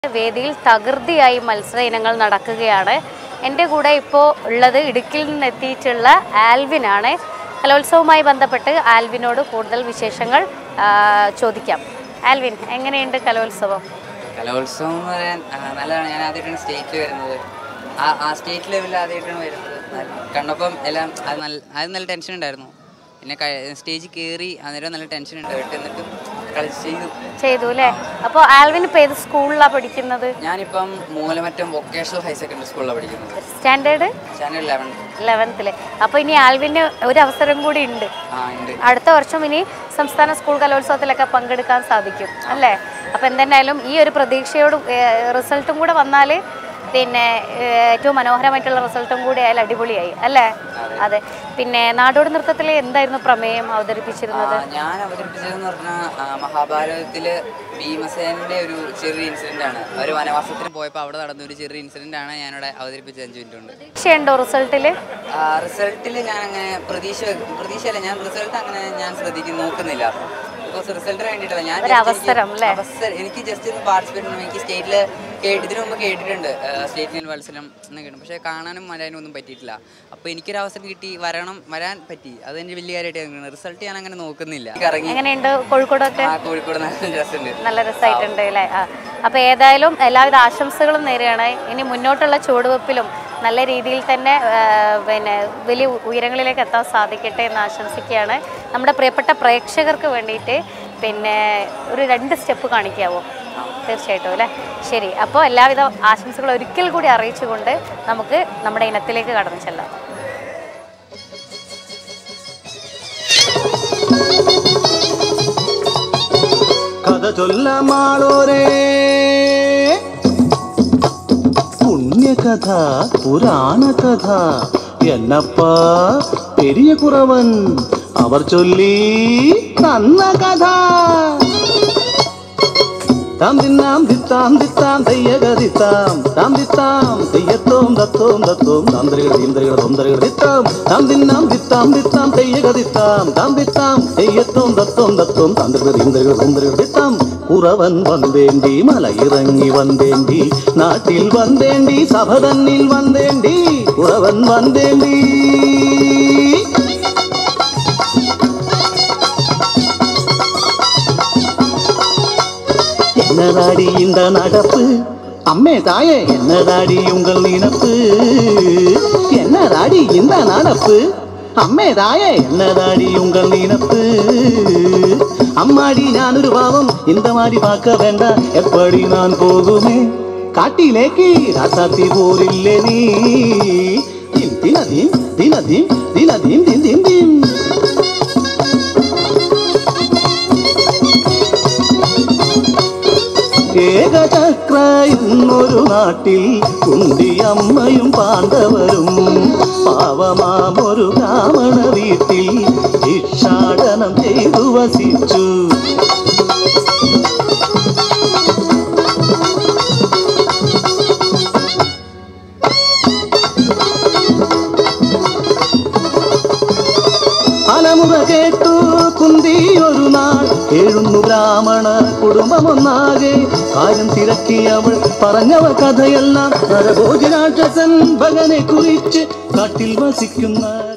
വേദിയിൽ തകൃതിയായി മത്സര ഇനങ്ങൾ നടക്കുകയാണ്. എൻ്റെ കൂടെ ഇപ്പോൾ ഉള്ളത് ഇടുക്കിയിൽ നിന്നെത്തിയിട്ടുള്ള ആൽവിനാണ്. കലോത്സവവുമായി ബന്ധപ്പെട്ട് ആൽവിനോട് കൂടുതൽ വിശേഷങ്ങൾ ചോദിക്കാം. ആൽവിൻ, എങ്ങനെയുണ്ട് കലോത്സവം? കലോത്സവം എന്ന് പറയാൻ നല്ലതാണ്. ഞാൻ ആദ്യമായിട്ടാണ് സ്റ്റേറ്റിൽ വരുന്നത്. ആ സ്റ്റേറ്റ് ലെവലിൽ ആദ്യമായിട്ടാണ് വരുന്നത്. കണ്ടപ്പം എല്ലാം അത് നല്ല ടെൻഷൻ ഉണ്ടായിരുന്നു. പിന്നെ സ്റ്റേജിൽ കയറി അന്നേരം നല്ല ടെൻഷൻ ഉണ്ടായിട്ട് എന്നിട്ടും ചെയ്തു അല്ലേ? അപ്പോൾ ആൽവിൻ ഇപ്പോൾ ഏത് സ്കൂളിലാണ് പഠിക്കുന്നത്? ഞാനിപ്പം മൂലമറ്റം വൊക്കേഷണൽ ഹയർ സെക്കൻഡറി സ്കൂളിലാണ് പഠിക്കുന്നത്. Standard 11th. അപ്പോൾ ഇനി ആൽവിന് ഒരു അവസരം കൂടി ഉണ്ട്. അടുത്ത വർഷം ഇനി സംസ്ഥാന സ്കൂൾ കലോത്സവത്തിലൊക്കെ പങ്കെടുക്കാൻ സാധിക്കും അല്ലേ? അപ്പോൾ എന്തായാലും ഈ ഒരു പ്രതീക്ഷയോട് റിസൾട്ടും കൂടെ വന്നാൽ പിന്നെ ഏറ്റവും മനോഹരമായിട്ടുള്ള റിസൾട്ടും കൂടി ആയാലും അടിപൊളിയായി അല്ലേ? അതെ. പിന്നെ നാടോടി നൃത്തത്തിൽ എന്തായിരുന്നു പ്രമേയം അവതരിപ്പിച്ചിരുന്നത്? ഞാൻ അവതരിപ്പിച്ചതെന്ന് പറഞ്ഞാൽ മഹാഭാരതത്തില് ഭീമസേനന്റെ ഒരു ചെറിയ ഇൻസിഡന്റ് ആണ്. ഒരു വനവാസത്തിന് പോയപ്പോൾ അവിടെ നടന്ന ഒരു ചെറിയ ഇൻസിഡന്റ് ആണ് ഞാനിവിടെ അവതരിപ്പിച്ചത്. 5 മിനിറ്റ് കൊണ്ട്. പ്രതീക്ഷയുണ്ടോ റിസൾട്ടില്? ഞാൻ അങ്ങനെ പ്രതീക്ഷയല്ല, ഞാൻ റിസൾട്ട് അങ്ങനെ ഞാൻ നോക്കുന്നില്ല. റിസൾട്ടിന് വേണ്ടിയിട്ടല്ല, ഞാൻ എനിക്ക് ജസ്റ്റ് ഒന്ന് പാർട്ടിസിപ്പേറ്റ് ചെയ്യണം. എനിക്ക് സ്റ്റേറ്റിൽ ഇതിനു മുമ്പ് കേട്ടിട്ടുണ്ട് സ്റ്റേറ്റ് മത്സരം എന്നൊക്കെ, പക്ഷേ കാണാനും വരാനും ഒന്നും പറ്റിയിട്ടില്ല. അപ്പോൾ എനിക്കൊരു അവസരം കിട്ടി, വരാൻ പറ്റി. അത് എനിക്ക് വലിയ കാര്യമായിട്ട് റിസൾട്ട് ഞാൻ അങ്ങനെ നോക്കുന്നില്ല. എങ്ങനെയുണ്ട് കോഴിക്കോടൊക്കെ? കോഴിക്കോട് നല്ല രസമുണ്ട്, നല്ല രസമായിട്ടുണ്ട് അല്ലേ? അപ്പോൾ ഏതായാലും എല്ലാവിധ ആശംസകളും നേരെയാണ്. ഇനി മുന്നോട്ടുള്ള ചുവടുവെപ്പിലും നല്ല രീതിയിൽ തന്നെ പിന്നെ വലിയ ഉയരങ്ങളിലേക്ക് എത്താൻ സാധിക്കട്ടെ എന്ന് ആശംസിക്കുകയാണ്. നമ്മുടെ പ്രിയപ്പെട്ട പ്രേക്ഷകർക്ക് വേണ്ടിയിട്ട് പിന്നെ ഒരു 2 സ്റ്റെപ്പ് കാണിക്കാവോ? തീർച്ചയായിട്ടും അല്ലേ? ശരി, അപ്പോൾ എല്ലാവിധ ആശംസകളും ഒരിക്കൽ കൂടി അറിയിച്ചുകൊണ്ട് നമുക്ക് നമ്മുടെ ഇനത്തിലേക്ക് കടന്നു ചെല്ലാം. കഥ ചൊല്ലമാളോരേ പുണ്യകഥ പുരാണകഥ എന്നപ്പാ പെരിയ കുറവൻ അവർ ചൊല്ലി തന്ന കഥ. താം തിന്നാം ദിത്താം ദിത്താം തെയ്യകതിത്താം താം ദിത്താം തെയ്യത്തോം തത്തോം തത്തോം താന്തരികൾ തീന്തരികൾ തൊന്തരികൾ ദിത്താം താം തിന്നാം ദിത്താം ദിത്താം തെയ്യകതിത്താം താം ദിത്താം തെയ്യത്തോം തത്തോം തത്തോം താന്തരികൾ തീന്തരികൾ തൊന്തരികൾ ദിത്താം. കുറവൻ വന്നേണ്ടി മലയിറങ്ങി വന്നേണ്ടി നാട്ടിൽ വന്നേണ്ടി സഭ തന്നിൽ വന്നേണ്ടി കുറവൻ വന്നേണ്ടി. என்னதாடி இந்த நடப்பு அம்மே தாயே, என்னதாடி உங்கள் நினப்பு, என்னதாடி இந்த நடப்பு அம்மே தாயே, என்னதாடி உங்கள் நினப்பு. அம்மாடி நான் ஒரு பாவம் இந்த மாதிரி பார்க்க வேண்டாம், எப்படி நான் போகுமே காட்டிலேக்கு ராசாத்தி போரில்லே நீ தினதீம் தினதீம் தினதீம் தின் தின் தின். ഏകചക്ര എന്നൊരു നാട്ടിൽ കുന്തിയമ്മയും പാണ്ഡവരും പാവമാമൊരു ബ്രാഹ്മണ വീട്ടിൽ ഭിക്ഷാടനം ചെയ്തു വസിച്ചു. അലമുറ കേട്ടു കുന്തി ഒരു നാൾ എഴുന്നു ബ്രാഹ്മണ കുടുംബമൊന്നാകെ. കാര്യം തിരക്കി അവൾ പറഞ്ഞവ കഥയെല്ലാം നരഭോജരാക്ഷസൻ ഭഗനെ കുറിച്ച് കാട്ടിൽ വസിക്കുന്ന